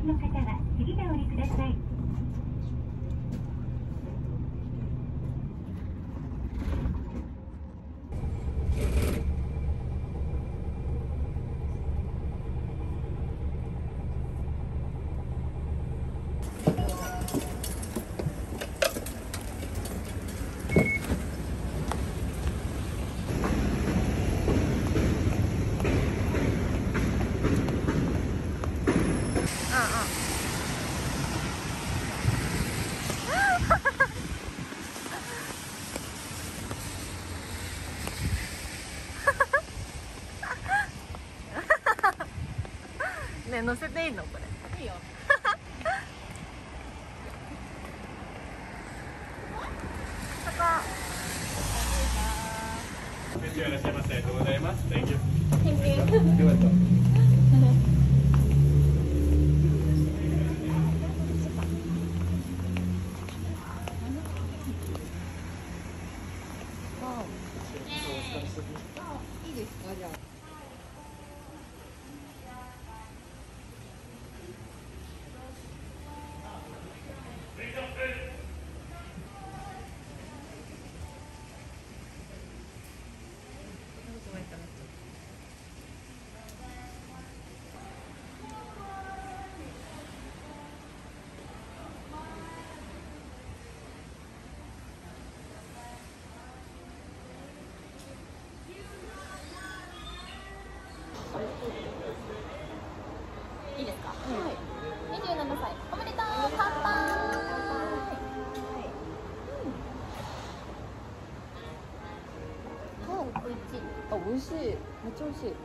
の方は次でお降りください。 ね、乗せていいのこれ？いいよ。そこ。 いらっしゃいませ。ありがとうございます。Thank you。 いいですか、じゃあ。いいですか？はい。27歳おめでとう。乾杯。美味しい。めっちゃ美味しい。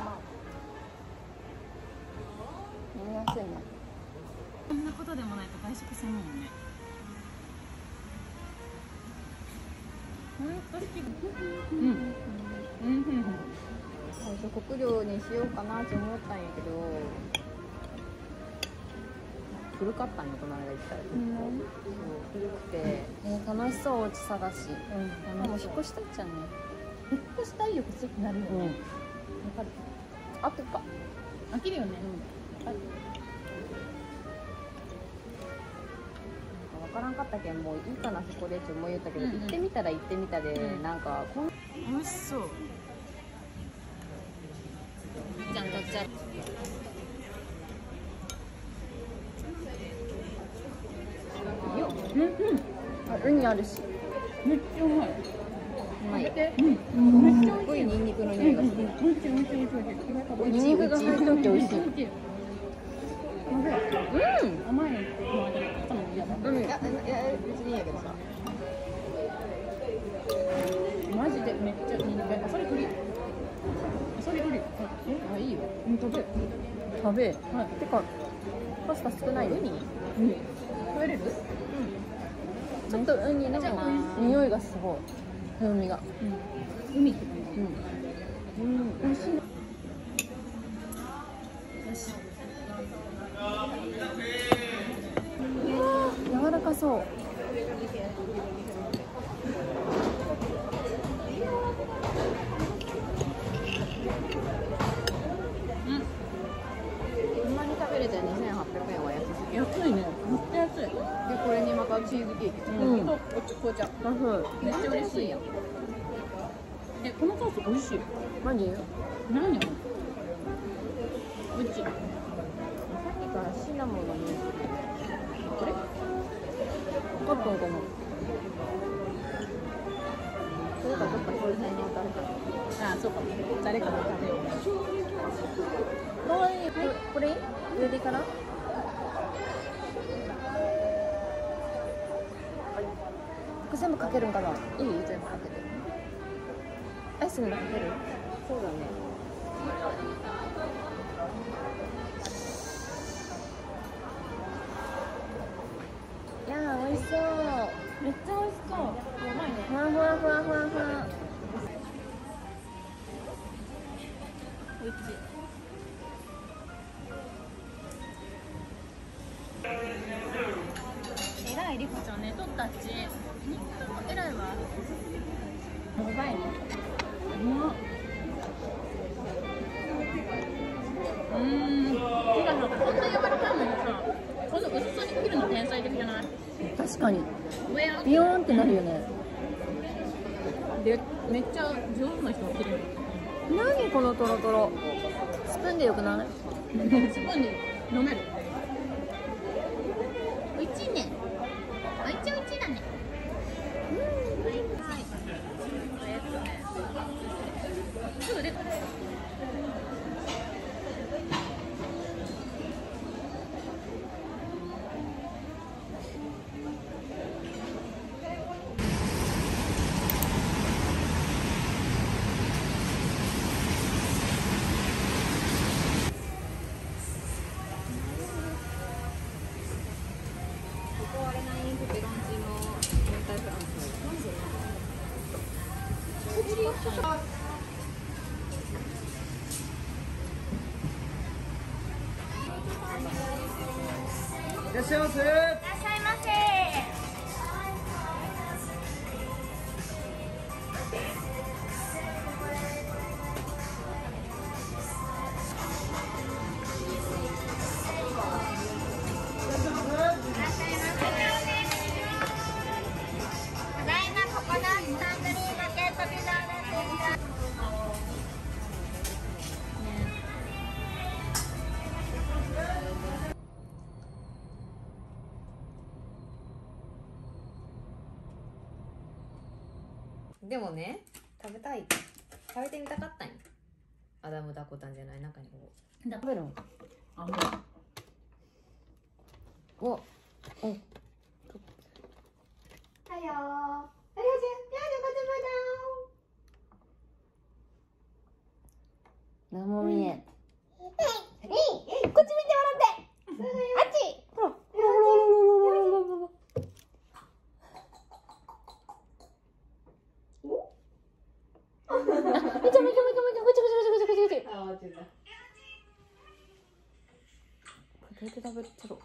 飲みやすいね。 こんなことでもないと外食せんもんね。 最初国領にしようかなって思ったんやけど、古かったんよこの間行ったら。そう古くて、楽しそう。お家探し。もう引っ越したいっちゃうね。 引っ越したいよ、こっちってなるよね。わかる。 あとか飽きるよね。わかる。 分からんかったけんもういいかなそこでって思い言ったけど、行ってみたら行ってみたで、なんかこん美味しそう。 ちゃんとっちゃウニあるし、 めっちゃうまい。 うまい。 めっちゃ美味しい。 すごいニンニクの匂いがする。 美味しい美味しい美味しい。 ニンニクが入っとって美味しい。 甘いのってもあれ買ったのも嫌だ。 いや別にいいんやけどさ。 マジでめっちゃいい。あ、それ栗。それ栗。あ、いいよ。 食べ。 はい。 てかパスタ少ないね。 食べれる？ ちょっとウニの匂いがすごい。風味が。 海って感じ。美味しいね。よし。 柔らかそう。こんなに食べれて2800円は安すぎる。 安いね。めっちゃ安い。 でこれにまたチーズケーキと紅茶。めっちゃ嬉しいやん。このソース美味しい。 マジ？ 何やろ。うち。 さっきからシナモンの匂いする。これ？カットンかな。それかどっかそういう辺の誰か。 あ、そうかも。誰かが食べよう。 かわいい。これ上でいいかな？これ全部かけるんかな？いい？全部かけて。アイスにもかける？そうだね。いやー美味しそう。 めっちゃ美味しそう。やばいね。 ふわふわふわふわふわ。 おいしい。えらいりこちゃんね、とったっち。本当えらいわ。やばいね。うまっ。手がなんかこんな柔らかいのにさ。 確かにビヨーンってなるよね。 でめっちゃ上手な人が来る。 何このトロトロ。スプーンでよくない？ スプーンで飲める。おいしいね。おいしいおいしいだね。はい。すぐ出た。 いらっしゃいませ。 いらっしゃいませ。ただいまココナッツサンドリーマケットビザーラテです。 でもね、食べてみたかったんよ。アダムダコタンじゃない、中にこう食べるの？ あ、もう。 お、お。 はよー。ありがとう。やだ、こ何も見えん。 っち見て笑って。あっち。ほら。 めちゃめちゃめちゃめちゃめちゃめちゃめちゃめちゃめちゃ。 あー、違う。 どうやって食べてろ。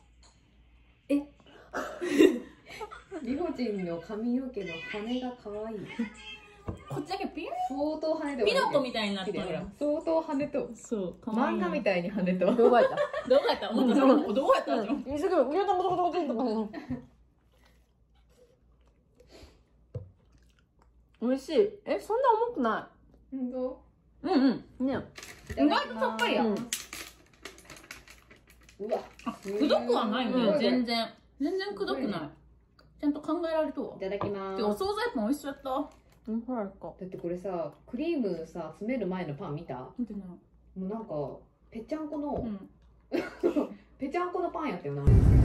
リホチンの髪の毛の羽が可愛い。 こっちだけピン。 相当羽で。 ピノコみたいになってる。 相当羽と。 そう。 漫画みたいに羽と。 どうやった？ どうやった？思った。どうやったの？ いすぐ、いや、どこどこどこどこ。美味しい。え、そんな重くない。 本当？ うんうん。ね。 意外とさっぱりや。 うん。 うわ。 くどくはないね、 うん全然くどくない。ちゃんと考えられとわ。 いただきまで、おす。 惣菜パン美味しそうやった。 うん、ほらか。 だってこれさ、クリームさ、詰める前のパン見た？も見てなうなんか、ぺちゃんこの、 い。うん。 ぺちゃんこのパンやったよな。